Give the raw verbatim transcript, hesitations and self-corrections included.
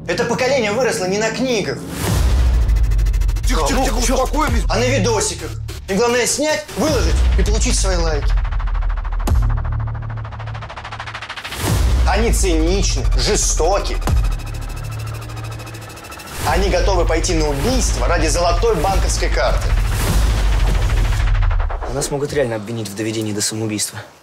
Это поколение выросло не на книгах. Тихо, тихо, тихо, успокоились. А на видосиках. И главное снять, выложить и получить свои лайки. Они циничны, жестоки. Они готовы пойти на убийство ради золотой банковской карты. Нас могут реально обвинить в доведении до самоубийства.